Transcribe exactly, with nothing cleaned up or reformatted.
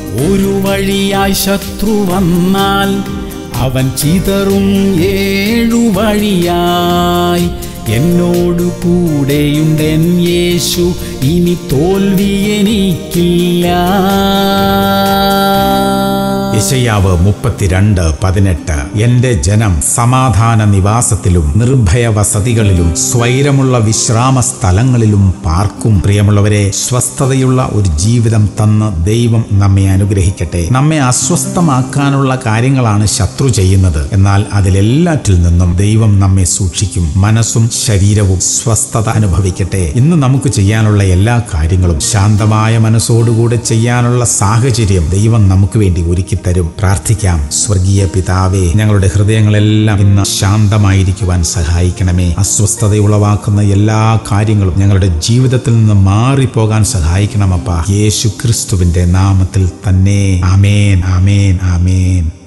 ഒരു വഴിയായി ശത്രു വന്നാൽ അവൻ ചിതറും ഏഴു വഴിയായി. എന്നോടു കൂടെയുണ്ടെൻ യേശു, ഇനി തോൽവി എനിക്കില്ല. യെശയ്യാവ് മുപ്പത്തിരണ്ട് പതിനെട്ട്. എന്റെ ജനം സമാധാന നിവാസത്തിലും നിർഭയ വസതികളിലും സ്വൈരമുള്ള വിശ്രാമ സ്ഥലങ്ങളിലും പാർക്കും. പ്രിയമുള്ളവരെ, സ്വസ്ഥതയുള്ള ഒരു ജീവിതം തന്ന് ദൈവം നമ്മെ അനുഗ്രഹിക്കട്ടെ. നമ്മെ അസ്വസ്ഥമാക്കാനുള്ള കാര്യങ്ങളാണ് ശത്രു ചെയ്യുന്നത്. എന്നാൽ അതിലെല്ലാറ്റിൽ നിന്നും ദൈവം നമ്മെ സൂക്ഷിക്കും. മനസ്സും ശരീരവും സ്വസ്ഥത അനുഭവിക്കട്ടെ. ഇന്ന് നമുക്ക് ചെയ്യാനുള്ള എല്ലാ കാര്യങ്ങളും ശാന്തമായ മനസ്സോടുകൂടെ ചെയ്യാനുള്ള സാഹചര്യം ദൈവം നമുക്ക് വേണ്ടി ഒരുക്കി തരും. പ്രാർത്ഥിക്കാം. സ്വർഗീയ പിതാവേ, ഞങ്ങളുടെ ഹൃദയങ്ങളെല്ലാം ഇന്ന് ശാന്തമായിരിക്കുവാൻ സഹായിക്കണമേ. അസ്വസ്ഥത ഉളവാക്കുന്ന എല്ലാ കാര്യങ്ങളും ഞങ്ങളുടെ ജീവിതത്തിൽ നിന്ന് മാറിപ്പോകാൻ സഹായിക്കണമപ്പാ. യേശു ക്രിസ്തുവിന്റെ നാമത്തിൽ തന്നെ. ആമേൻ, ആമേൻ, ആമേൻ.